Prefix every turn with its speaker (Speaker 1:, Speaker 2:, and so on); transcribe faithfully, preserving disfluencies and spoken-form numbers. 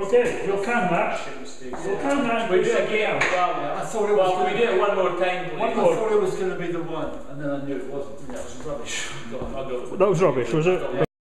Speaker 1: We'll do. We'll count that. We'll count that.
Speaker 2: We do it again. Well,
Speaker 3: Yeah, I thought it was.
Speaker 2: well, we do it one more time.
Speaker 3: One
Speaker 2: please.
Speaker 3: more. I thought it was going to be the one, and then I knew it wasn't. That was rubbish.
Speaker 2: I'll go.
Speaker 1: That was rubbish, was it?